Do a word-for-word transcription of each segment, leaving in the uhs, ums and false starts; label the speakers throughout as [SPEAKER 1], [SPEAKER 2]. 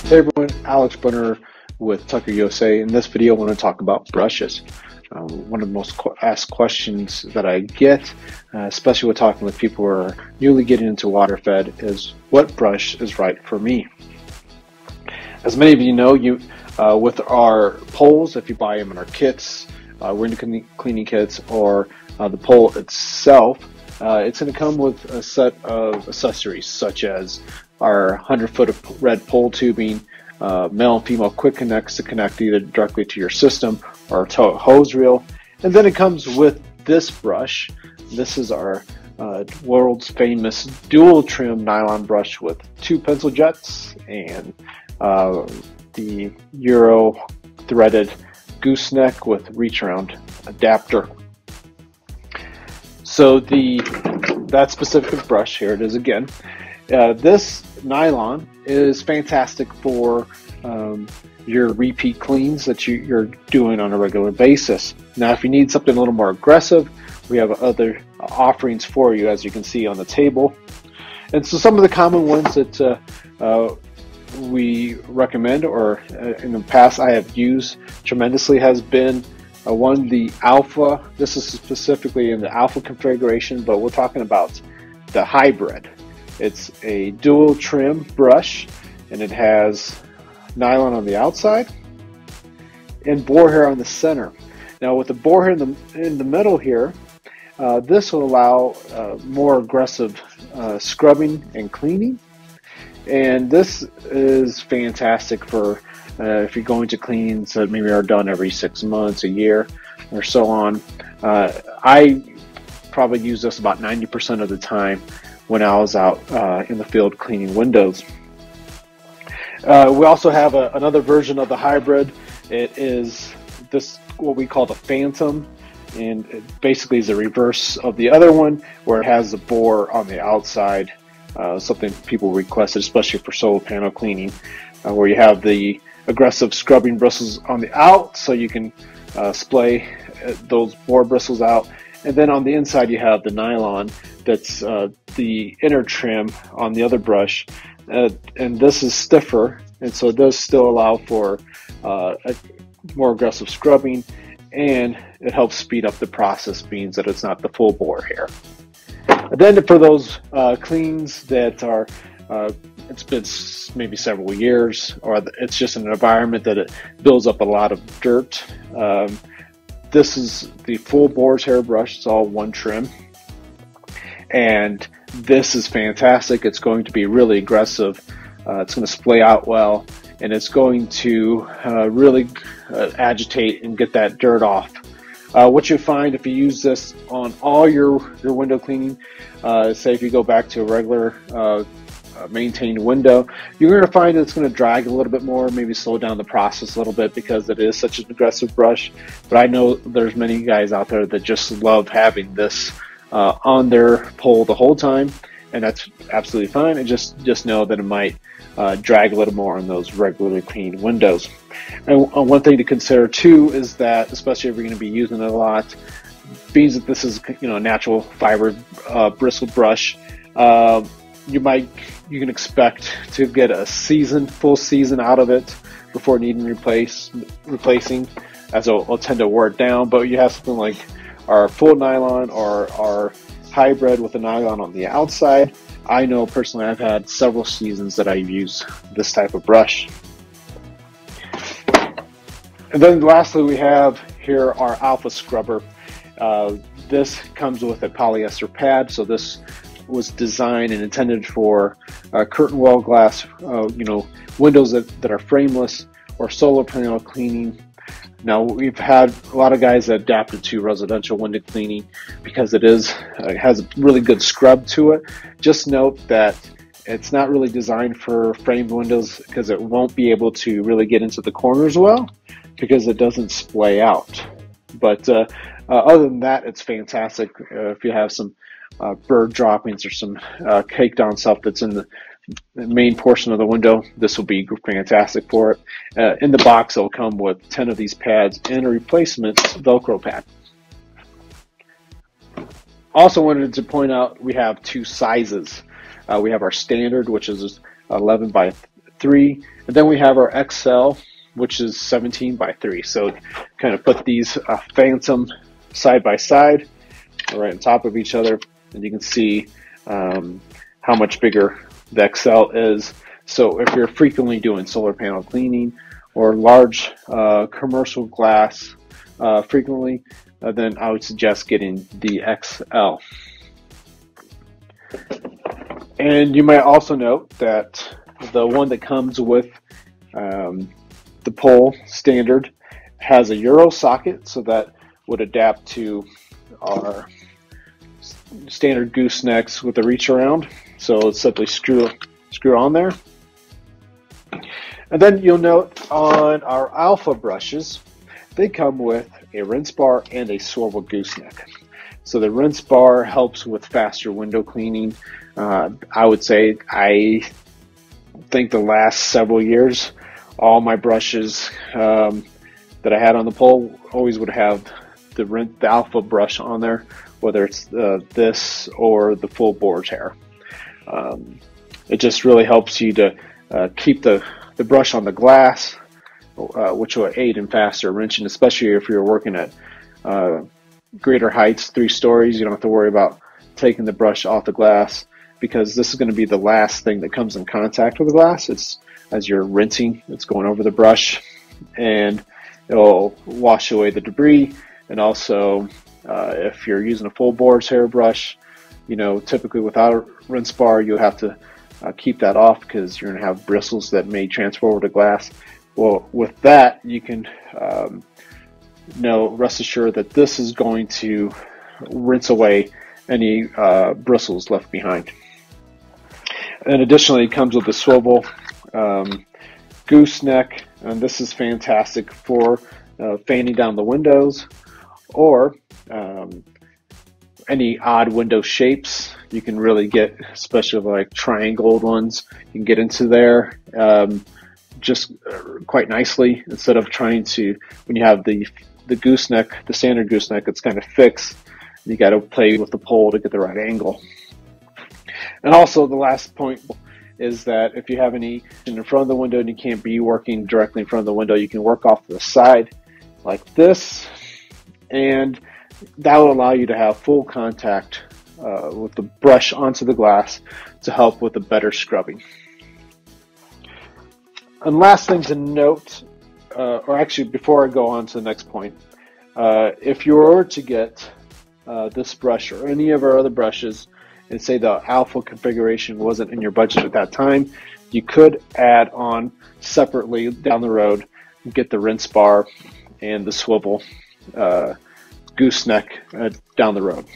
[SPEAKER 1] Hey everyone, Alex Brunner with Tucker U S A. In this video, I want to talk about brushes. Um, one of the most qu asked questions that I get, uh, especially with talking with people who are newly getting into water fed, is what brush is right for me? As many of you know, you uh, with our poles, if you buy them in our kits, uh, window cleaning kits, or uh, the pole itself, uh, it's going to come with a set of accessories such as our one hundred foot of red pole tubing, uh, male and female quick connects to connect either directly to your system or to a hose reel. And then it comes with this brush. This is our uh, world's famous dual trim nylon brush with two pencil jets and uh, the Euro threaded gooseneck with reach around adapter. So the that specific brush, here it is again. Uh, this nylon is fantastic for um, your repeat cleans that you, you're doing on a regular basis. Now, if you need something a little more aggressive, we have other offerings for you, as you can see on the table. And so some of the common ones that uh, uh, we recommend, or uh, in the past I have used tremendously, has been uh, one, the Alpha. This is specifically in the Alpha configuration, but we're talking about the hybrid. It's a dual trim brush, and it has nylon on the outside and boar hair on the center. Now, with the boar hair in the, in the middle here, uh, this will allow uh, more aggressive uh, scrubbing and cleaning. And this is fantastic for uh, if you're going to cleans that maybe are done every six months, a year, or so on. Uh, I probably use this about ninety percent of the time when I was out uh, in the field cleaning windows. Uh, we also have a, another version of the hybrid. It is this, what we call the Phantom, and it basically is the reverse of the other one, where it has the bore on the outside, uh, something people requested, especially for solar panel cleaning, uh, where you have the aggressive scrubbing bristles on the out, so you can uh, splay those bore bristles out. And then on the inside, you have the nylon that's uh, the inner trim on the other brush. Uh, and this is stiffer, and so it does still allow for uh, a more aggressive scrubbing, and it helps speed up the process, means that it's not the full bore hair. And then for those uh, cleans that are, uh, it's been maybe several years, or it's just an environment that it builds up a lot of dirt, um, this is the full boar's hair brush. It's all one trim, and this is fantastic. It's going to be really aggressive. Uh, it's going to splay out well, and it's going to uh, really uh, agitate and get that dirt off. Uh, what you find if you use this on all your your window cleaning, uh, say if you go back to a regular uh, Uh, maintained window, you're going to find it's going to drag a little bit more, maybe slow down the process a little bit because it is such an aggressive brush. But I know there's many guys out there that just love having this uh, on their pole the whole time, and that's absolutely fine. And just just know that it might uh, drag a little more on those regularly cleaned windows. And uh, one thing to consider too is that, especially if you're going to be using it a lot, being that this is, you know, a natural fiber uh, bristle brush, uh, you might you can expect to get a season, full season out of it before needing replace replacing, as it'll, it'll tend to wear it down. But you have something like our full nylon or our hybrid with the nylon on the outside. I know personally I've had several seasons that I've used this type of brush. And then lastly, we have here our Alpha Scrubber. Uh, this comes with a polyester pad, so this was designed and intended for uh, curtain wall glass, uh, you know, windows that, that are frameless, or solar panel cleaning. Now, we've had a lot of guys that adapted to residential window cleaning because it is uh, has a really good scrub to it. Just note that it's not really designed for framed windows because it won't be able to really get into the corners well because it doesn't splay out. But uh, uh, other than that, it's fantastic. Uh, if you have some Uh, bird droppings or some uh, caked on stuff that's in the main portion of the window, this will be fantastic for it. Uh, in the box, it'll come with ten of these pads and a replacement Velcro pad. Also wanted to point out we have two sizes. Uh, we have our standard, which is eleven by three, and then we have our X L, which is seventeen by three. So kind of put these uh, Phantom side by side, right on top of each other, and you can see um, how much bigger the X L is. So if you're frequently doing solar panel cleaning or large uh, commercial glass uh, frequently, uh, then I would suggest getting the X L. And you might also note that the one that comes with um, the pole standard has a Euro socket, so that would adapt to our standard goosenecks with a reach around. So it's simply screw screw on there. And then you'll note on our Alpha brushes, they come with a rinse bar and a swivel gooseneck. So the rinse bar helps with faster window cleaning. Uh, I would say I think the last several years, all my brushes um, that I had on the pole always would have the, rinse, the Alpha brush on there, whether it's uh, this or the full boar's hair. Um, it just really helps you to uh, keep the, the brush on the glass, uh, which will aid in faster rinsing, especially if you're working at uh, greater heights, three stories. You don't have to worry about taking the brush off the glass, because this is going to be the last thing that comes in contact with the glass. It's as you're rinsing, it's going over the brush, and it'll wash away the debris. And also, uh, if you're using a full boar's hair brush, you know, typically without a rinse bar, you'll have to uh, keep that off because you're going to have bristles that may transfer over to glass. Well, with that, you can um, know, rest assured that this is going to rinse away any uh, bristles left behind. And additionally, it comes with a swivel um, gooseneck, and this is fantastic for uh, fanning down the windows or um, any odd window shapes. You can really get, especially like triangled ones, you can get into there um, just quite nicely, instead of trying to, when you have the the gooseneck, the standard gooseneck, it's kind of fixed. You got to play with the pole to get the right angle. And also the last point is that if you have any in front of the window and you can't be working directly in front of the window, you can work off to the side like this, and that will allow you to have full contact uh, with the brush onto the glass to help with the better scrubbing. And last thing to note, uh, or actually before I go on to the next point, uh, if you were to get uh, this brush or any of our other brushes, and say the Alpha configuration wasn't in your budget at that time, you could add on separately down the road, get the rinse bar and the swivel uh, gooseneck uh, down the road.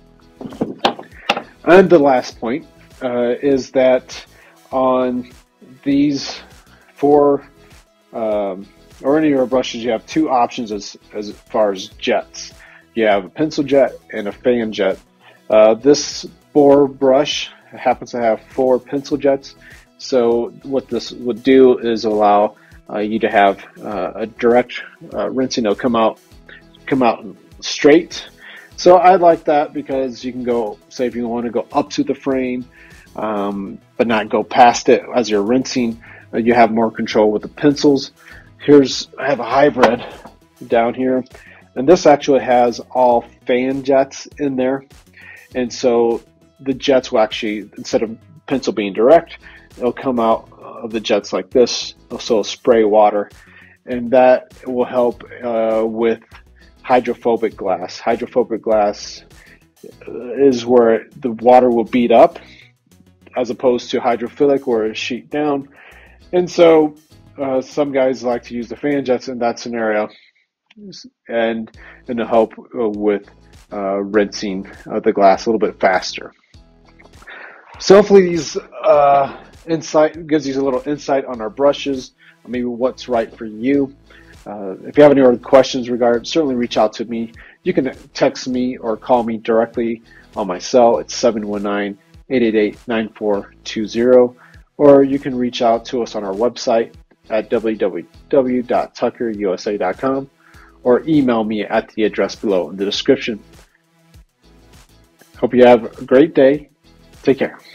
[SPEAKER 1] And the last point uh, is that on these four um, or any of our brushes, you have two options as, as far as jets. You have a pencil jet and a fan jet. Uh, this bore brush happens to have four pencil jets. So what this would do is allow uh, you to have uh, a direct uh, rinsing. It'll come out, come out straight. So I like that because you can go, say if you want to go up to the frame, um, but not go past it as you're rinsing, uh, you have more control with the pencils. Here's, I have a hybrid down here, and this actually has all fan jets in there. And so the jets will actually, instead of pencil being direct, it'll come out of the jets like this, so spray water, and that will help uh, with hydrophobic glass. Hydrophobic glass is where the water will bead up, as opposed to hydrophilic where it sheet down. And so uh, some guys like to use the fan jets in that scenario, and and to help uh, with uh, rinsing uh, the glass a little bit faster. So hopefully these uh, insight gives you a little insight on our brushes, maybe what's right for you. Uh, if you have any other questions regarding, certainly reach out to me. You can text me or call me directly on my cell. It's seven one nine, eight eight eight, nine four two zero, or you can reach out to us on our website at w w w dot tucker u s a dot com, or email me at the address below in the description. Hope you have a great day. Take care.